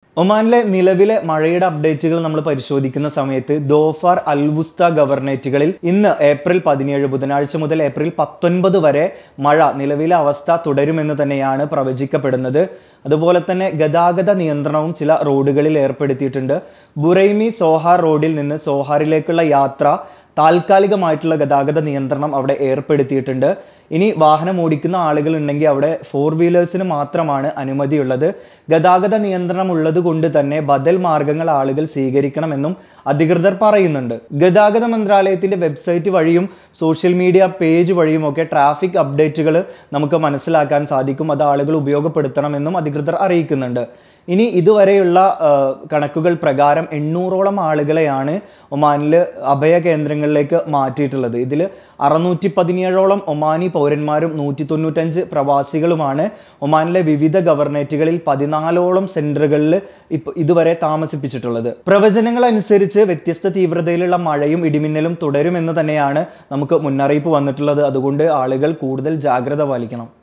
ഒമാനിലെ നിലവിലെ മഴയുടെ അപ്ഡേറ്റുകൾ നമ്മൾ പരിശോധിക്കുന്ന സമയത്ത് ദോഫാർ അൽവുസ്ത ഗവർണറേറ്റുകളിൽ ഇന്ന് ഏപ്രിൽ 17 ബുധനാഴ്ച മുതൽ ഏപ്രിൽ 19 വരെ മഴ നിലവിലെ അവസ്ഥ തുടരുമെന്ന് തന്നെയാണ് പ്രവചിക്കപ്പെടുന്നത്. അതുപോലെ തന്നെ ഗതാഗത നിയന്ത്രണവും ചില റോഡുകളിൽ ഏർപ്പെടുത്തിയിട്ടുണ്ട്. ബുറൈമി സോഹാർ റോഡിൽ നിന്ന് സോഹാറിലേക്കുള്ള യാത്ര താൽക്കാലികമായിട്ടുള്ള ഗതാഗത നിയന്ത്രണം അവിടെ ഏർപ്പെടുത്തിയിട്ടുണ്ട്. ഇനി വാഹനം ഓടിക്കുന്ന ആളുകൾ ഉണ്ടെങ്കിൽ അവിടെ 4 വീലേഴ്സിന് മാത്രമാണ് അനുമതിയുള്ളത്. ഗതാഗത നിയന്ത്രണം ഉള്ളത് കൊണ്ട് തന്നെ ബദൽ മാർഗങ്ങൾ ആളുകൾ സ്വീകരിക്കണമെന്നും അധികൃതർ പറയുന്നുണ്ട്. ഗതാഗത മന്ത്രാലയത്തിന്റെ വെബ്സൈറ്റ് വഴിയും സോഷ്യൽ മീഡിയ പേജ് വഴിയും ഒക്കെ ട്രാഫിക് അപ്ഡേറ്റുകൾ നമുക്ക് മനസ്സിലാക്കാൻ സാധിക്കും. അത് ആളുകൾ ഉപയോഗപ്പെടുത്തണമെന്നും അധികൃതർ അറിയിക്കുന്നുണ്ട്. ഇനി ഇതുവരെയുള്ള കണക്കുകൾ പ്രകാരം 800ഓളം ആളുകളെയാണ് ഒമാനിൽ അഭയ കേന്ദ്രങ്ങളിലേക്ക് മാറ്റിയിട്ടുള്ളത്. ഇതിൽ 617ഓളം ഒമാനി പൗരന്മാരും 195 പ്രവാസികളുമാണ് ഒമാനിലെ വിവിധ ഗവർണറേറ്റുകളിൽ 14ഓളം സെന്ററുകളിൽ ഇതുവരെ താമസിപ്പിച്ചിട്ടുള്ളത്. പ്രവചനങ്ങൾ അനുസരിച്ച് വ്യത്യസ്ത തീവ്രതയിലുള്ള മഴയും ഇടിമിന്നലും തുടരുമെന്ന് തന്നെയാണ് നമുക്ക് മുന്നറിയിപ്പ് വന്നിട്ടുള്ളത്. അതുകൊണ്ട് ആളുകൾ കൂടുതൽ ജാഗ്രത പാലിക്കണം.